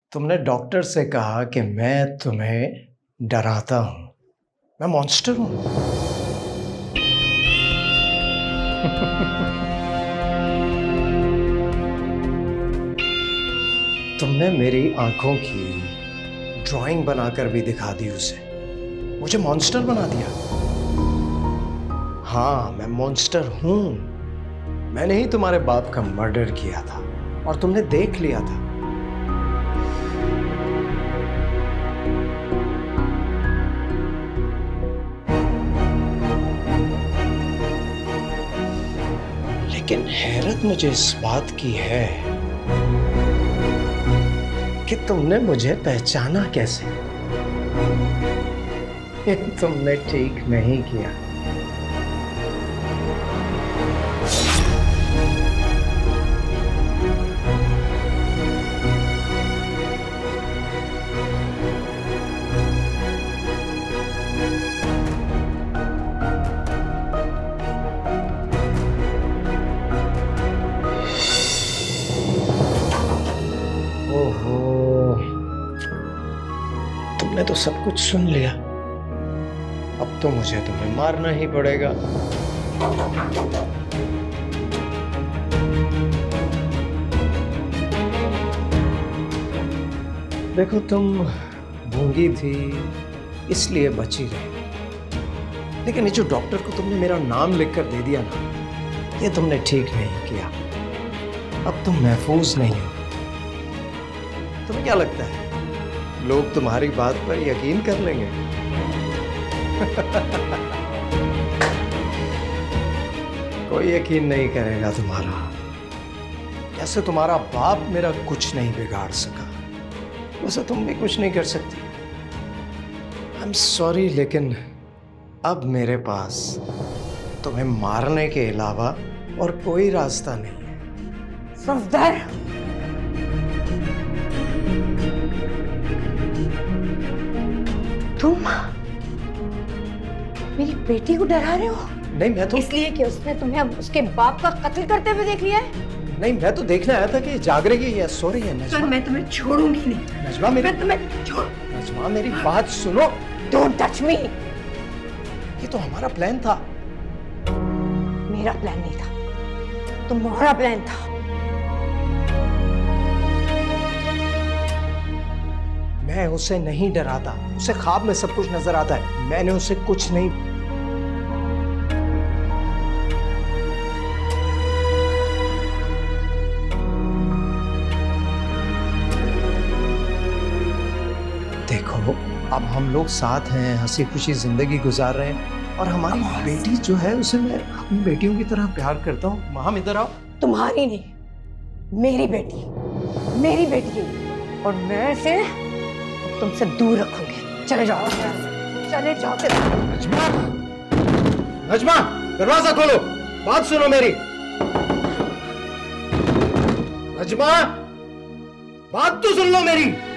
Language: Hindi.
तुमने डॉक्टर से कहा कि मैं तुम्हें डराता हूं, मैं मॉन्स्टर हूं। तुमने मेरी आंखों की ड्राइंग बनाकर भी दिखा दी उसे, मुझे मॉन्स्टर बना दिया। हाँ, मैं मॉन्स्टर हूं। मैंने ही तुम्हारे बाप का मर्डर किया था और तुमने देख लिया था। लेकिन हैरत मुझे इस बात की है कि तुमने मुझे पहचाना कैसे। तुमने ठीक नहीं किया। ओहो, तुमने तो सब कुछ सुन लिया। अब तो मुझे तुम्हें मारना ही पड़ेगा। देखो, तुम गूंगी थी इसलिए बची रही, लेकिन ये जो डॉक्टर को तुमने मेरा नाम लिखकर दे दिया ना, ये तुमने ठीक नहीं किया। अब तुम महफूज नहीं हो। तुम्हें क्या लगता है लोग तुम्हारी बात पर यकीन कर लेंगे? कोई यकीन नहीं करेगा तुम्हारा। कैसे तुम्हारा बाप मेरा कुछ नहीं बिगाड़ सका, वैसे तुम भी कुछ नहीं कर सकती। आई एम सॉरी, लेकिन अब मेरे पास तुम्हें मारने के अलावा और कोई रास्ता नहीं है। सफदर, तुम मेरी बेटी को डरा रहे हो? नहीं, मैं तो इसलिए कि उसने तुम्हें अब उसके बाप का कत्ल करते हुए देख लिया है। नहीं, मैं तो देखने आया था कि जाग रही है या सो रही है। नजमा, मैं तुम्हें छोड़ूंगी नहीं। नजमा, मैं तुम्हें छोड़। नजमा, मेरी बात सुनो। Don't touch me. ये तो हमारा प्लान था। मेरा प्लान नहीं था, तुम्हारा प्लान था। मैं उसे नहीं डराता, उसे ख्वाब में सब कुछ नजर आता है। मैंने उसे कुछ नहीं। देखो, अब हम लोग साथ हैं, हंसी खुशी जिंदगी गुजार रहे हैं, और हमारी बेटी जो है उसे मैं अपनी बेटियों की तरह प्यार करता हूँ। माँ, इधर आओ। तुम्हारी नहीं, मेरी बेटी है, और मैं इसे तुमसे दूर रखूंगी। चले जाओ, चले जाओ। नजमा, नजमा, दरवाजा खोलो, बात सुनो मेरी। नजमा, बात तो सुन लो मेरी।